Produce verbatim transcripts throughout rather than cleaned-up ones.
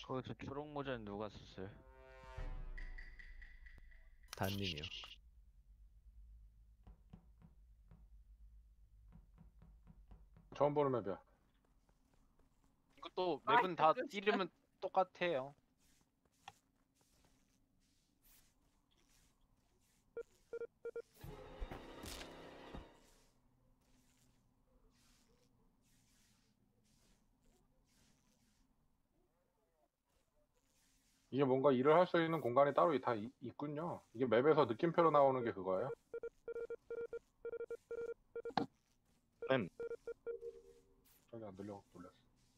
거기서 초록 모자는 누가 썼어요? 단님이요. 처음 보는 맵이야. 이것도 맵은 다 이름은 똑같아요. 이게 뭔가 일을 할 수 있는 공간이 따로 다 이- 있군요. 이게 맵에서 느낌표로 나오는 게 그거예요? 램. 저기 안 들려 놀랐어.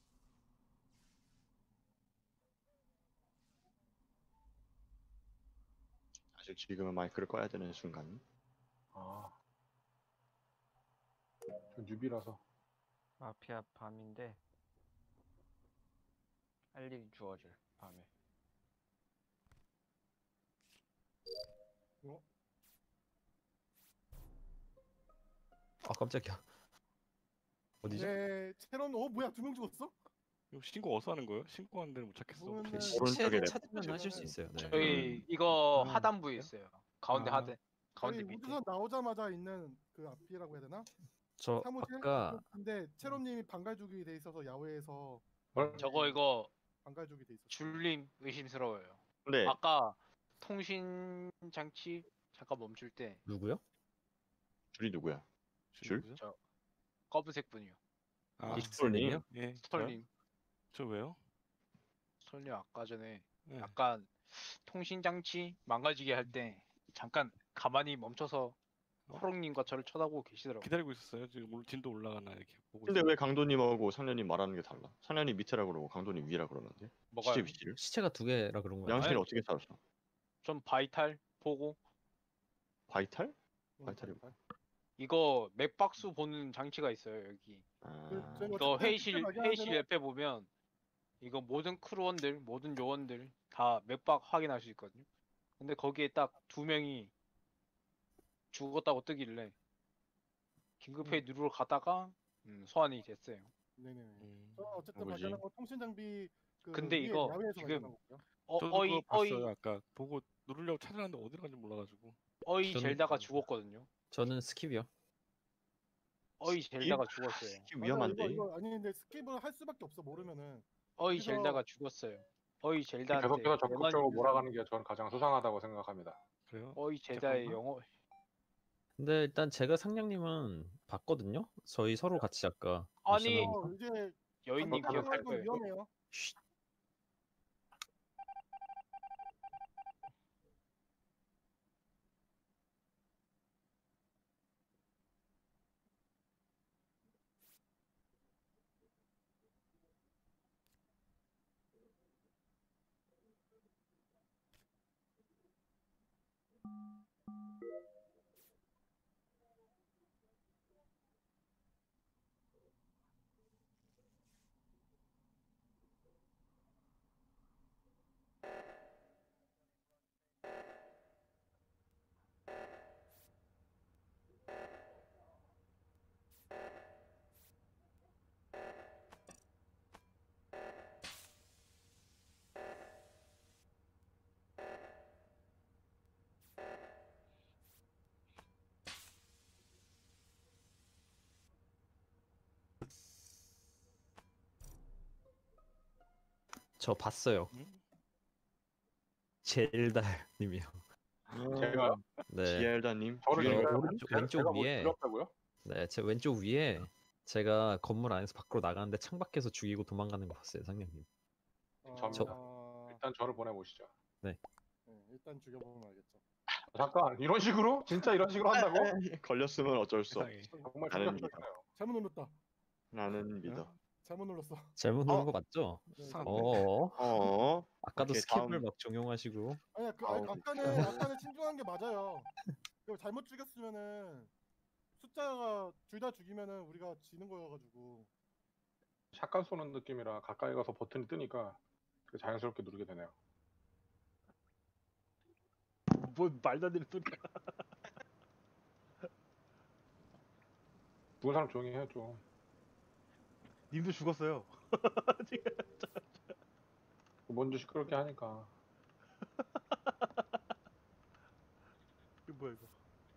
아직 지금은 마이크를 꺼야 되는 순간. 아, 저 뉴비라서. 마피아 밤인데 할 일이 주어져 밤에. 아 깜짝이야. 어디죠? 네, 체론, 어, 뭐야, 두 명 죽었어? 이거 신고 어디서 하는 거예요? 신고하는 데를 못 찾겠어. 그거는- 어떻게 오른쪽에 시체를 랩. 찾으면 하실 수 있어요. 네. 저희 이거 음. 하단부에 있어요. 가운데 아. 하단, 가운데 저희 밑에. 우주선 나오자마자 있는 그 앞이라고 해야 되나? 저 사무실? 아까 근데 체론님이 방갈죽이 돼 있어서 야외에서 뭘? 저거 이거 방갈죽이 돼 있었어. 줄림 의심스러워요. 근데 아까 통신 장치 잠깐 멈출 때 누구요? 줄이 누구야? 줄? 누구죠? 검은색 분이요. 아, 빅스님이요? 예. 스털님, 저 왜요? 스털님 아까 전에 네. 약간 통신 장치 망가지게 할 때 잠깐 가만히 멈춰서 호롱님과 저를 쳐다보고 계시더라고요. 기다리고 있었어요. 지금 올 진도 올라가나 이렇게 보고. 근데 있어요. 왜 강도님하고 상련님 말하는 게 달라? 상련이 밑에라 그러고 강도님 위라 그러는데? 뭐가요? 시체 위치를? 시체가 두 개라 그런 거야. 양신이 아니. 어떻게 찾았어? 좀 바이탈 보고 바이탈? 응, 바이탈이 바이탈. 이거 맥박수 보는 장치가 있어요 여기. 아, 그, 저희 이거 어쨌든 회의실 시체 발견한 회의실 데는 옆에 보면 이거 모든 크루원들 모든 요원들 다 맥박 확인할 수 있거든요. 근데 거기에 딱 두 명이 죽었다고 뜨길래 긴급회의 누르러 가다가 음, 소환이 됐어요. 네네. 음. 저 어쨌든 뭐지? 발견한 거 통신 장비 그 근데 위에 이거 야외에서 지금 발견한 거고요. 어, 저도 어이 그거 봤어요. 어이 아까 보고 누르려고 찾으려는데 어디로 간지 몰라가지고. 어이 저는- 젤다가 죽었거든요. 저는 스킵이요. 어이 젤다가 죽었어요. 이게 맞아, 위험한데? 이거, 이거 아니 근데 스킵을 할 수밖에 없어 모르면은. 어이 여기서- 젤다가 죽었어요. 어이 젤다한테 계속해서 적극적으로 영환이 몰아가는 게 전 가장 수상하다고 생각합니다. 그래요? 어이 젤다의 잠깐만. 영어 근데 일단 제가 상냥님은 봤거든요. 저희 서로 같이 아까 아니, 미션하면서. 어, 이제 여인님 그렇다면 기억할 거 거예요. 위험해요. 쉿. 저 봤어요. 응? 젤달님이요. 제가요? 네. 지엘다님? 저를 저 지금 오른쪽 제가- 왼쪽 제가 뭐 위에 죽였다고요? 네, 제 왼쪽 위에 제가 건물 안에서 밖으로 나가는데 창밖에서 죽이고 도망가는 거 봤어요, 상냥님. 접니다. 어, 일단 저를 보내보시죠. 네, 일단 죽여보면 알겠죠. 잠깐 이런 식으로? 진짜 이런 식으로 한다고? 걸렸으면 어쩔 수 없어. 세상에. 정말 나는 충격적이네요. 잘못 눌렀다. 나는 믿어. 잘못 눌렀어. 잘못 누른 어? 거 맞죠? 네, 수상한데? 어. 어? 아까도 오케이, 스킵을 다음. 막 적용하시고. 아니야, 그 아니, 아우. 아까는 아까는 신중한 게 맞아요. 그 잘못 죽였으면은 숫자가 둘 다 죽이면은 우리가 지는 거여가지고. 샷건 쏘는 느낌이라 가까이 가서 버튼이 뜨니까 그 자연스럽게 누르게 되네요. 뭐 말도 안 되는 소리야. 죽은 사람 조용히 해줘. 님도 죽었어요. 뭔 전주 시끄럽게 하니까. 이거 뭐야 이거?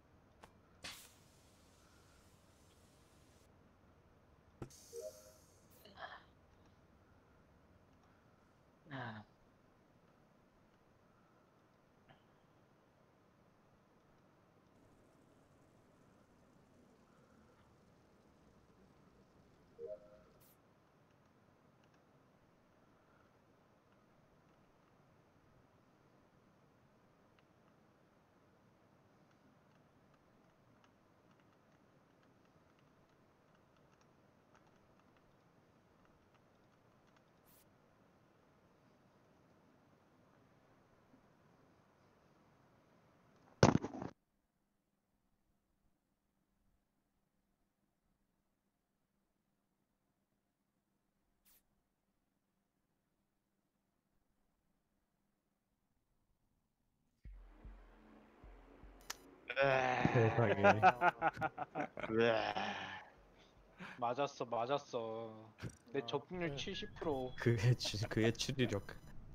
세상에. 왜? 맞았어, 맞았어. 내 아, 적중률 네. 칠십 퍼센트. 그의 추 그의 추리력.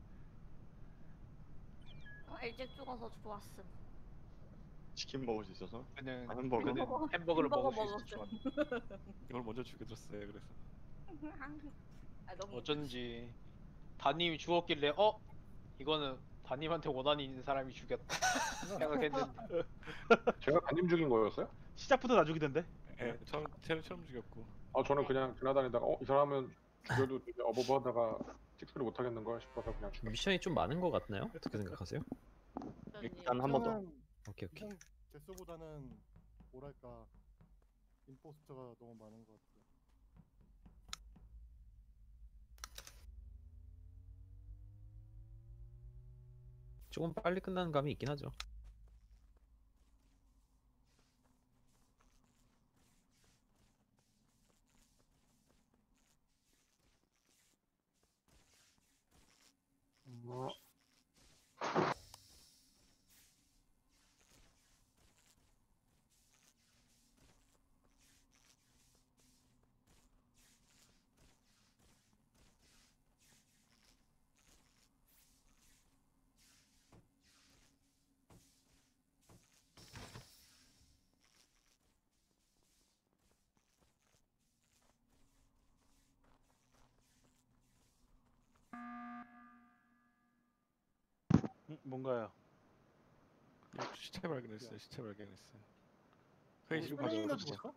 아, 일찍 죽어서 좋았음. 치킨 먹을 수 있어서? 그는 아, 햄버거? 그는 햄버거- 햄버거를 햄버거 먹을 수 있어. 먹었음. 이걸 먼저 죽여줬어요. 그래서 아, 너무 어쩐지 다님이 죽었길래 어 이거는 다님한테 원한이 있는 사람이 죽였다 생각했는데 제가 담임 죽인 거였어요? 시작부터 나 죽이던데? 예, 처음 처음 처음 죽였고. 아 저는 그냥 지나다니다가 어 이 사람은 죽여도 되게 어버버하다가 찍소리 못 하겠는 거야 싶어서 그냥 죽였어요. 미션이 좀 많은 것 같나요? 어떻게 생각하세요? 어쩐지. 일단 한 번 더. 저는 오케이 오케이. 이상 개수보다는 뭐랄까 임포스터가 너무 많은 것 같아요. 조금 빨리 끝나는 감이 있긴 하죠. 어, 음, 뭔가요? 시체 발견했어요. 시체 발견했어요. 회의실 우리 가져가 선생님도 주세요. 죽었어?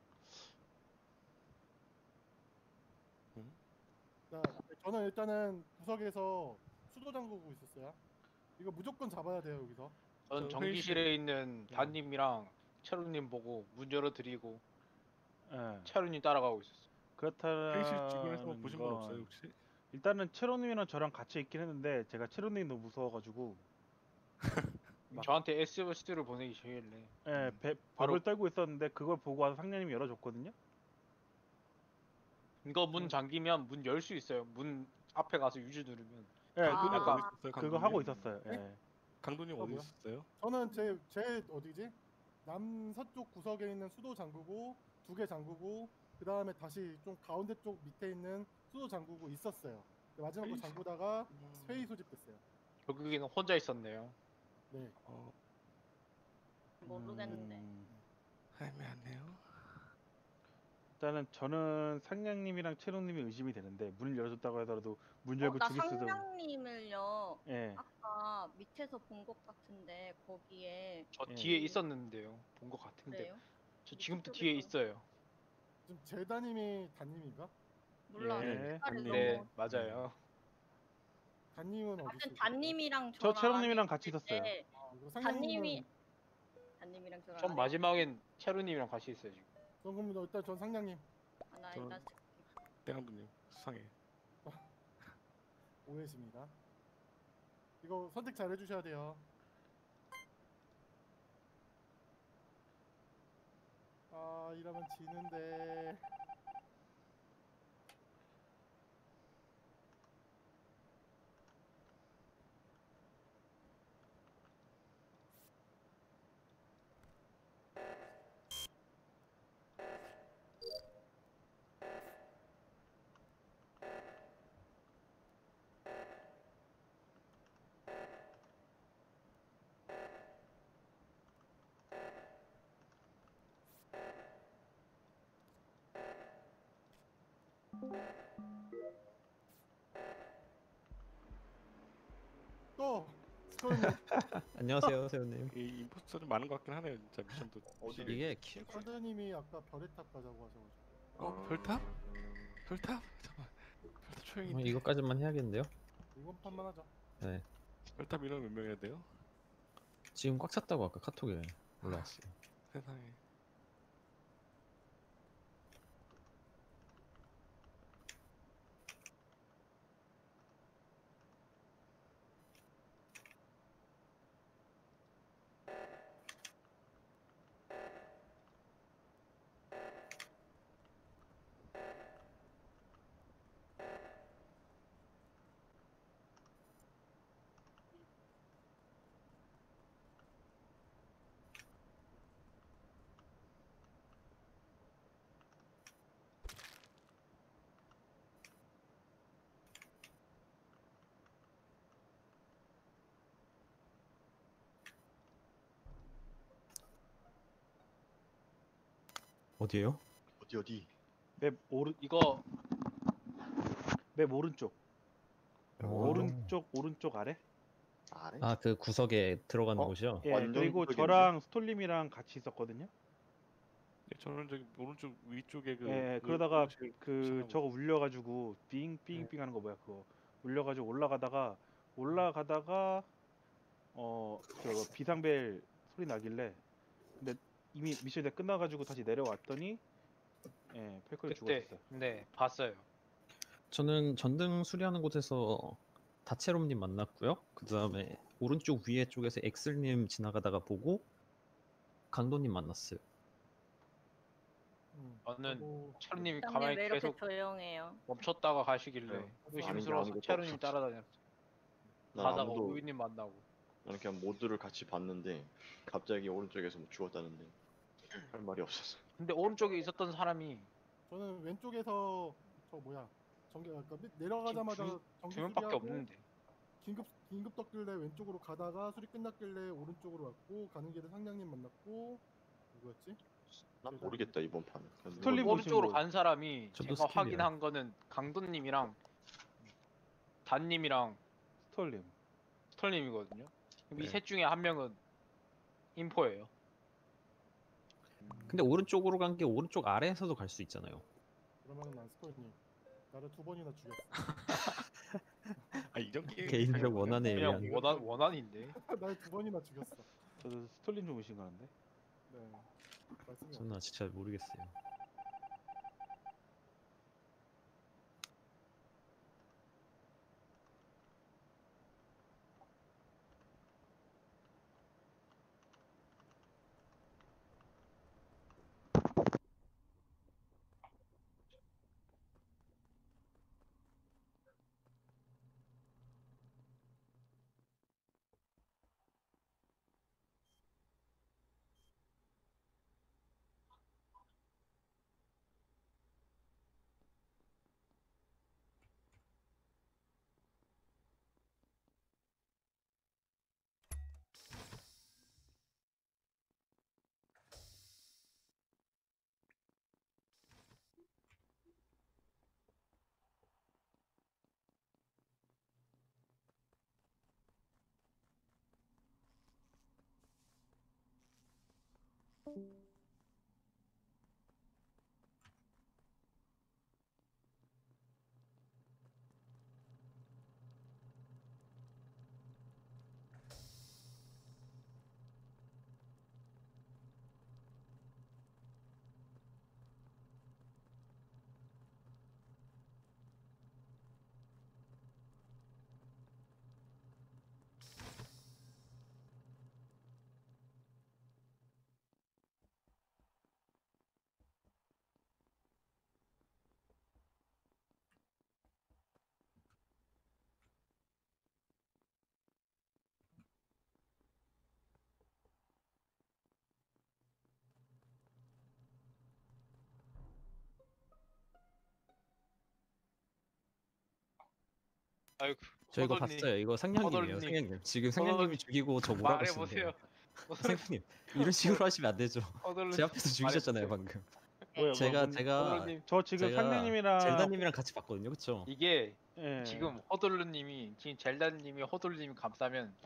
응? 자, 저는 일단은 구석에서 수도 잠그고 있었어요. 이거 무조건 잡아야 돼요 여기서. 전 저 전기실에 있는 네. 다님이랑 채루님 보고 문 열어드리고 예. 채루님 따라가고 있었어. 회의실 주변에서 뭐 그렇다는 보신 분 건 없어요 혹시? 일단은 채로님이랑 저랑 같이 있긴 했는데 제가 채로님이 너무 무서워가지고 막- 저한테 에스오에스를 보내기 전일래 예, 배, 바로- 벽을 떨고 있었는데 그걸 보고 와서 상녀님이 열어줬거든요. 이거 문 잠기면 문 열 수 있어요. 문 앞에 가서 유지 누르면 예, 아. 그거, 강도님 아까 어디 있었어요? 그거 강도님? 하고 있었어요. 예. 강도님 어디 뭐야? 있었어요? 저는 제 제 어디지? 남서쪽 구석에 있는 수도 잠그고 두 개 잠그고 그 다음에 다시 좀 가운데 쪽 밑에 있는 수도 잠그고 있었어요. 마지막 거 회의실? 잠그다가 음. 회의 소집됐어요. 결국에는 혼자 있었네요. 네. 어, 모르겠는데. 음, 애매하네요. 일단은 저는 상냥님이랑 채로님이 의심이 되는데 문을 열어줬다고 하더라도 문 어, 열고 나 죽일 수도. 상냥님을요. 예. 아까 밑에서 본 것 같은데 거기에 저 예. 뒤에 있었는데요. 본 것 같은데 그래요? 저 지금도 밑에 뒤에 쪽에서. 있어요. 지금 제다님이 단님인가? 몰라. 예. 색깔이 네 너무. 맞아요. 단님은 어디 하여튼 있어요? 단님이랑 저 저랑 채로님이랑 안에 같이 있을 있었어요. 때 아, 그리고 단님이 상냥님은 단님이랑 저랑 전 안에 마지막엔 채루님이랑 같이 있어요 지금. 전 그럼 일단 전 상냥님 아, 나 저는- 일단 대강도님 수상해. 오해십니다. 이거 선택 잘 해주셔야 돼요. 아 이러면 지는데. 스토리님 안녕하세요, 세훈님. 이 임포스터 좀 많은 것 같긴 하네요. 진짜 미션도. 어디 이게 킬 카드님이 아까 별의탑 가자고 하셔가지고. 어 별탑? 별탑? 잠깐. 별탑 초행이. 어, 이거까지만 해야겠는데요? 이번 판만 하자. 네. 별탑 인원 몇 명이야 돼요? 지금 꽉 찼다고 아까 카톡에 올라왔어요. 세상에. 어디에요? 어디 어디? 맵 오른 이거 맵 오른쪽. 오. 오른쪽 오른쪽 아래? 아래? 아, 그 구석에 들어가는 어? 곳이요? 예. 완전 그리고 그쪽인데? 저랑 스톨님이랑 같이 있었거든요. 네, 저는 저기 오른쪽 위쪽에 그. 예. 그 그러다가 음식 그 지나고. 저거 울려가지고 빙빙빙 하는 거 뭐야 그거. 울려가지고 올라가다가 올라가다가 어 저거 비상벨 소리 나길래 근데 이미 미션이 다 끝나가지고 다시 내려왔더니 예 펠코이 그때 죽었어요. 네 봤어요. 저는 전등 수리하는 곳에서 다채롬님 만났고요. 그 다음에 오른쪽 위에 쪽에서 엑슬님 지나가다가 보고 강도님 만났어요. 음, 저는 그리고 체로님이 부장님 가만히 왜 이렇게 계속 조용해요? 멈췄다가 가시길래 네. 의심스러워서 아무것도 체로님 없었지. 따라다녔어. 난 가다가 아무도 우유님 만나고. 나는 그냥 모두를 같이 봤는데 갑자기 오른쪽에서 뭐 죽었다는데 할 말이 없었어. 근데 오른쪽에 있었던 사람이 저는 왼쪽에서 저 뭐야 전기 아까 밑- 내려가자마자 두- 전기 두 명밖에 수리하고 없는데. 긴급 긴급 떴길래 왼쪽으로 가다가 수리 끝났길래 오른쪽으로 왔고 가는 길에 상량님 만났고 누구였지? 난 모르겠다 이번 판은. 그냥 스톨리 누가- 오른쪽으로 보신 간 사람이 저도 제가 스킬이야. 확인한 거는 강돈님이랑 단님이랑 스톨님. 스톨님이거든요. 그럼 네. 이 셋 중에 한 명은 인포예요. 근데 오른쪽으로 간 게 오른쪽 아래에서도 갈 수 있잖아요. 그러면 난 스토리님 나를 두 번이나 죽였어. 아 이전 게임. 개인적 원한에 그냥 의한. 원한 원한인데. 날 두 번이나 죽였어. 저도 스톨님 좀 의심 가는데. 네. 말씀이 저는 아직 잘 모르겠어요. 아이고. 저 이거 호돌님, 봤어요. 이거 상냥님이에요. 호돌님. 상냥님. 지금 상냥님이 호돌님. 죽이고 저 뭐라고 하시는데요. 말해보세요. 상냥님 이런 식으로 하시면 안 되죠. 호돌님. 제 앞에서 죽이셨잖아요 말해보세요. 방금. 뭐야, 제가 뭐, 제가 호돌님. 저 지금 제가 상냥님이랑 젤다님이랑 같이 봤거든요, 그쵸? 이게 예. 지금 허돌루님이 지금 젤다님이 허돌루님이 감싸면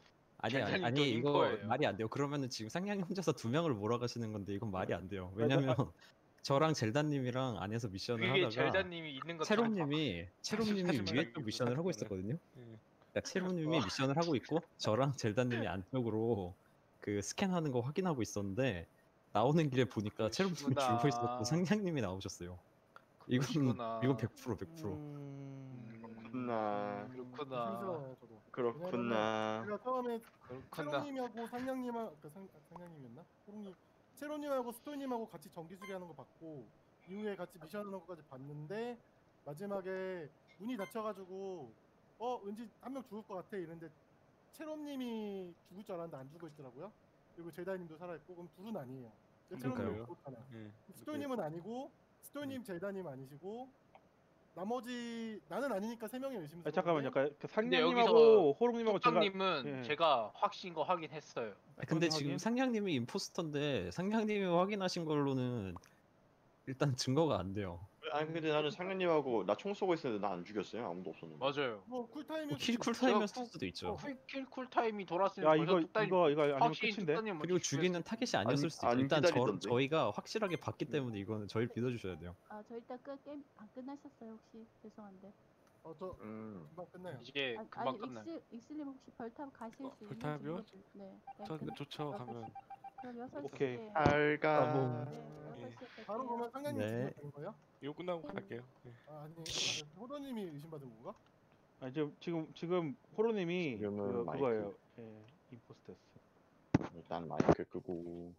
아니 아니 젤다님도 아니 이거 인코예요. 말이 안 돼요. 그러면은 지금 상냥님 혼자서 두 명을 몰아가시는 건데 이건 말이 안 돼요. 왜냐면 저랑 젤다님이랑 안에서 미션을 그게 하다가 젤다님이 있는 것도 채롬님이 채롬님이 사실 위에 말하기 쪽 미션을 하고 그거는. 있었거든요. 예. 그러니까 채롬님이 와. 미션을 하고 있고 저랑 젤다님이 안쪽으로 그 스캔하는 거 확인하고 있었는데 나오는 길에 보니까 채롬님이 죽어 있었고 그러시구나. 상냥님이 나오셨어요. 이건 그러시구나. 이건 백 퍼센트 백 퍼센트. 음... 그렇구나. 그렇구나. 조심스러워요 저도. 그렇구나. 제가 처음에 그렇구나. 채로님하고 상냥님하고 그 상, 상냥님이었나? 호롱님, 채로님하고 스토님하고 같이 전기 수리하는 거 봤고 이후에 같이 미션하는 것까지 봤는데 마지막에 문이 닫혀가지고 어 왠지 한 명 죽을 것 같아 이랬는데 채로님이 죽을 줄 알았는데 안 죽어 있더라고요. 그리고 젤다님도 살아있고 그럼 둘은 아니에요. 채로님은 그러니까요. 죽었잖아요. 예. 스토님은 아니고 스토님, 젤다님 아니시고 나머지 나는 아니니까 세 명이 아, 의심스러운데 잠깐만 잠깐 그 근데 상냥님하고 호롱님하고 제가 뚝딱님은 예. 제가 확신 거 확인했어요. 아, 근데 그건 지금 하긴. 상냥님이 임포스터인데 상냥님이 확인하신 걸로는 일단 증거가 안 돼요. 아니 근데 나는 상현님하고 나 총 쏘고 있었는데 나 안 죽였어요. 아무도 없었는데. 맞아요. 뭐 쿨타임이 뭐 킬 쿨타임이었을 수도 있죠. 킬쿨 타임이 돌았으면 야 벌써 이거 뚝딱님 이거 이거 아니면 확실히 끝인데? 뚝딱님 먼저 그리고 죽이는 죽였을 타겟이 아니었을 안- 수도 있죠. 안 일단 저, 기다리던데? 저희가 확실하게 봤기 때문에 이거는 저희 믿어주셔야 돼요. 아, 저 일단 끝 게임 안 끝났었어요 혹시 죄송한데. 어저 음. 금방 끝나요. 이제 아, 금방 아니 끝나요. 익스 익스님 혹시 벌탑 가실 어, 수 있는 벌탑이요? 정도? 네. 저 네, 좋죠. 여섯 가면. 시. 그럼 여섯 오케이. 시에. 알가. 뭐. 네, 예. 여섯 시에 바로 뵐게요. 보면 상냥님 네. 죽으면 되는 거예요? 이거 끝나고 갈게요. 예. 아 아니 아, 호도님이 의심받은 건가? 아 지금 지금 지금 호로님이 지금은 그, 마이크. 그거예요. 예, 임포스터였어. 일단 마이크 끄고.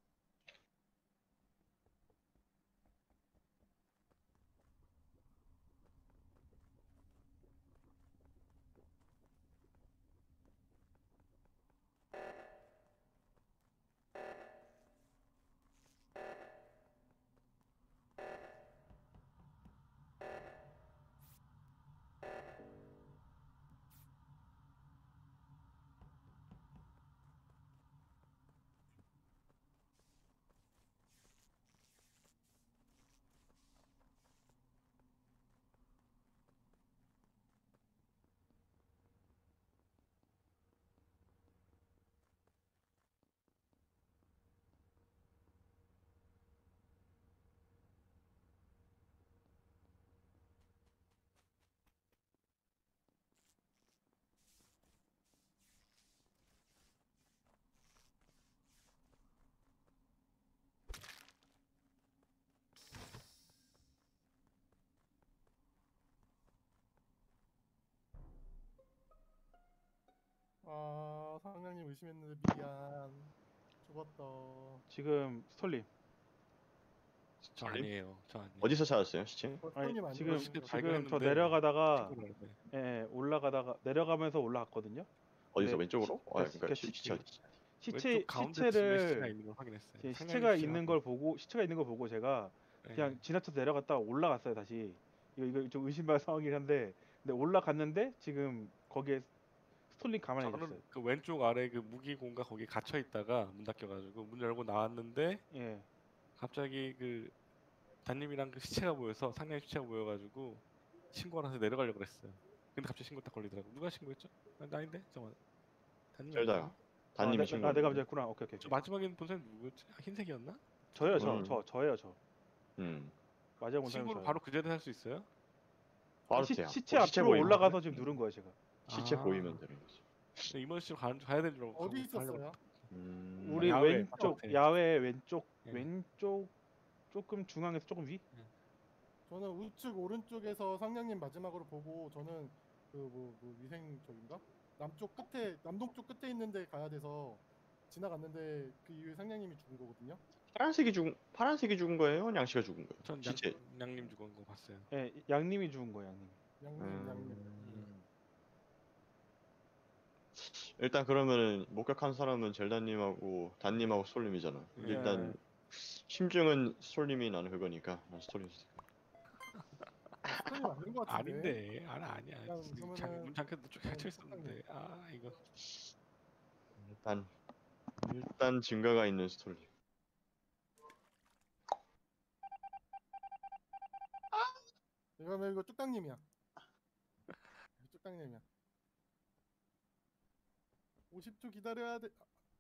아 상냥님 의심했는데 미안. 죽었다. 지금 스톨님. 저 아니에요. 저 아니에요. 어디서 찾았어요 시체? 어, 아니 스토님 아니고 지금 시체 지금 저 발견했는데 내려가다가 친구를 알아요. 예, 예, 올라가다가 내려가면서 올라갔거든요. 어디서 네, 왼쪽으로? 아 시- 그러니까 그 시- 시- 시체 어디? 시체 왼쪽 가운데 집에 시체가 시체를 있는 걸 확인했어요. 예, 상냥이 시체가 있는 시체가 걸 보고 시체가 있는 걸 보고 제가 예. 그냥 지나쳐서 내려갔다가 올라갔어요 다시. 이거 이거 좀 의심받을 상황이긴 한데 근데 올라갔는데 지금 거기에 스톨링 가만히 있었어요. 저는 그 왼쪽 아래 그 무기 공간 거기 갇혀 있다가 문 닫혀가지고 문 열고 나왔는데 예. 갑자기 그 단님이랑 그 시체가 보여서 상냥이 시체가 보여가지고 신고하러 내려가려고 그랬어요. 근데 갑자기 신고 딱 걸리더라고. 누가 신고했죠? 아, 나 아닌데? 잠깐만. 단님 절다. 아닌가? 단님이 아, 신고. 내, 아 내가 먼저 했구나. 오케이 오케이. 저 오케이. 마지막에 본 사람이 누구였지? 아, 흰색이었나? 저예요 저 음. 저 저예요 저. 음. 마지막 본 사람이 신고를 저예요. 바로 그 자리에 할 수 있어요? 바로 시, 돼요. 시체 어, 앞으로 보이면 올라가서 지금 누른 거예요 제가. 시체 아. 보이면 되는 거지. 이번 씨로 가는 가야 되는 줄 알고 어디 가고 가려고 있었어요? 음. 우리 야외, 왼쪽 바깥에. 야외 왼쪽 예. 왼쪽 조금 중앙에서 조금 위. 저는 우측 오른쪽에서 상냥님 마지막으로 보고 저는 그 뭐 뭐 위생 쪽인가? 남쪽 끝에 남동쪽 끝에 있는데 가야 돼서 지나갔는데 그 이후에 상냥님이 죽은 거거든요. 파란색이 죽은 파란색이 죽은 거예요? 양씨가 죽은 거예요? 전 양, 시체. 양님 죽은 거 봤어요. 예, 양님이 죽은 거예요 양님. 양님 음. 양님. 일단 그러면은 목격한 사람은 젤다님하고 단님하고 스톨님이잖아. 예. 일단 심증은 스톨님이 나는 그거니까 난 스톨님. 스토님 맞는 거 같은데. 아닌데, 아 아니야. 그냥 지금 그러면은 장, 문 잠깐 쭉 갇혀 그냥 있었는데, 아 이거 일단 일단 증거가 있는 스톨님. 이거면 이거 뚝딱님이야. 뚝딱님이야. 오 오십 초 기다려야 돼.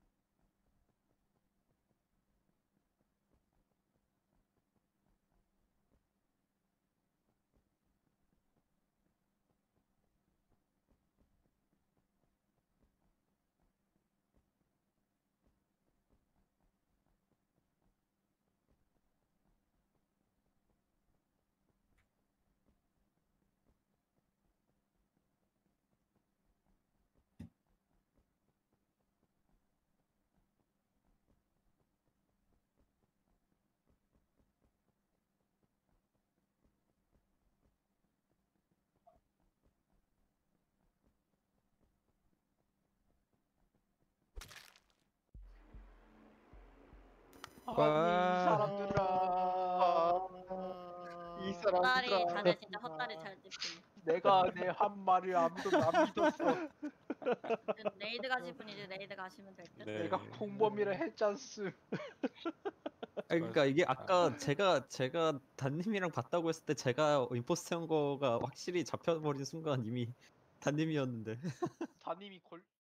아니 사람들아. 이 헛다리 사람들아. 다들 진짜 헛다리 잘 짚음. 내가 내 한 말을 아무도 안 믿었어. 아무튼 레이드 가실 분 이제 레이드 가시면 될 듯. 네. 내가 공범이라 했잖음. 아니, 그러니까 이게 아까 제가 제가 단님이랑 봤다고 했을 때 제가 임포스터인 거가 확실히 잡혀버린 순간 이미 단님이었는데. 다님이 걸